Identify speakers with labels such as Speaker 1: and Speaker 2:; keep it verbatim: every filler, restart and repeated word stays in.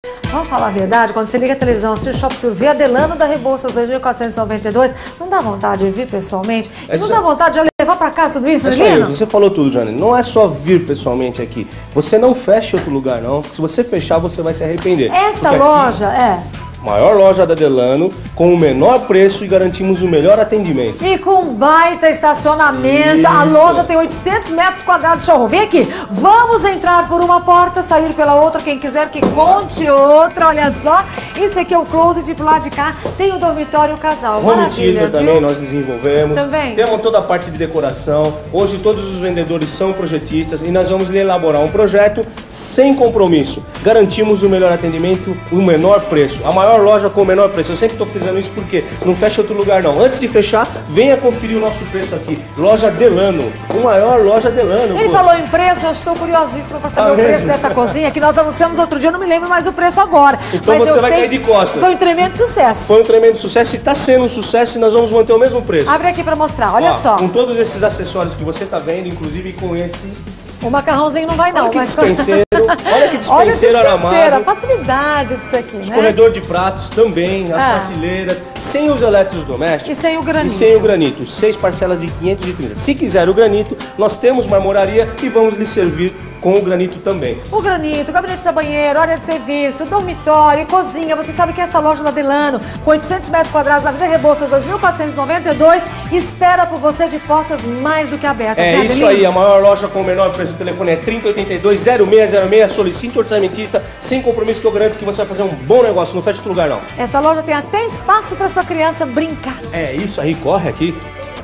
Speaker 1: Vamos falar a verdade, quando você liga a televisão, assiste o Shop Tour, vê a Delano da Rebouças dois mil quatrocentos e noventa e dois, não dá vontade de vir pessoalmente?
Speaker 2: É
Speaker 1: não
Speaker 2: só...
Speaker 1: dá vontade de levar pra casa tudo isso,
Speaker 2: é
Speaker 1: Lino?
Speaker 2: só isso, você falou tudo, Jane. Não é só vir pessoalmente aqui. Você não fecha outro lugar, não. Se você fechar, você vai se arrepender.
Speaker 1: Esta
Speaker 2: Porque
Speaker 1: loja,
Speaker 2: aqui...
Speaker 1: é...
Speaker 2: maior loja da Delano, com o menor preço e garantimos o melhor atendimento.
Speaker 1: E com baita estacionamento.
Speaker 2: Isso.
Speaker 1: A loja tem oitocentos metros quadrados de showroom. Vem aqui, vamos entrar por uma porta, sair pela outra. Quem quiser que conte outra, olha só. Isso aqui é o closet pro lado de cá. Tem o dormitório e o casal.
Speaker 2: Home
Speaker 1: Maravilha,
Speaker 2: theater também
Speaker 1: viu?
Speaker 2: nós desenvolvemos.
Speaker 1: Também.
Speaker 2: Temos toda a parte de decoração. Hoje todos os vendedores são projetistas e nós vamos lhe elaborar um projeto sem compromisso. Garantimos o melhor atendimento, o menor preço. A maior loja com o menor preço. Eu sempre estou fazendo isso porque não fecha outro lugar não. Antes de fechar, venha conferir o nosso preço aqui. Loja Delano, o maior loja Delano.
Speaker 1: Ele
Speaker 2: pô.
Speaker 1: falou em preço, eu estou curiosíssima para saber
Speaker 2: Ah,
Speaker 1: o preço
Speaker 2: mesmo?
Speaker 1: dessa cozinha que nós anunciamos outro dia, eu não me lembro mais o preço agora.
Speaker 2: Então
Speaker 1: Mas
Speaker 2: você
Speaker 1: eu
Speaker 2: vai
Speaker 1: sei
Speaker 2: cair de costas.
Speaker 1: Foi um tremendo sucesso.
Speaker 2: Foi um tremendo sucesso e está sendo um sucesso e nós vamos manter o mesmo preço.
Speaker 1: Abre aqui para mostrar, olha
Speaker 2: Ó,
Speaker 1: só.
Speaker 2: Com todos esses acessórios que você está vendo, inclusive com esse...
Speaker 1: O macarrãozinho não vai não.
Speaker 2: Olha que
Speaker 1: mas...
Speaker 2: dispenseiro, olha que dispenseiro
Speaker 1: Olha a dispenseira,
Speaker 2: aramado.
Speaker 1: a facilidade disso aqui, né?
Speaker 2: Escorredor de pratos também, as
Speaker 1: Ah.
Speaker 2: prateleiras, sem os eletrodomésticos.
Speaker 1: E sem o granito.
Speaker 2: E sem o granito, seis parcelas de quinhentos e trinta. Se quiser o granito, nós temos marmoraria e vamos lhe servir com o granito também.
Speaker 1: O granito, gabinete para banheiro, área de serviço, dormitório, cozinha. Você sabe que essa loja da Delano, com oitocentos metros quadrados na Avenida Rebouças dois mil quatrocentos e noventa e dois, espera por você de portas mais do que abertas.
Speaker 2: É
Speaker 1: né,
Speaker 2: isso
Speaker 1: Adelino?
Speaker 2: aí, a maior loja com o menor preço. O telefone é trinta oitenta e dois, zero seis zero seis. Solicite orçamentista sem compromisso, que eu garanto que você vai fazer um bom negócio. Não fecha outro lugar, não.
Speaker 1: Esta loja tem até espaço para sua criança brincar.
Speaker 2: É isso aí, corre aqui.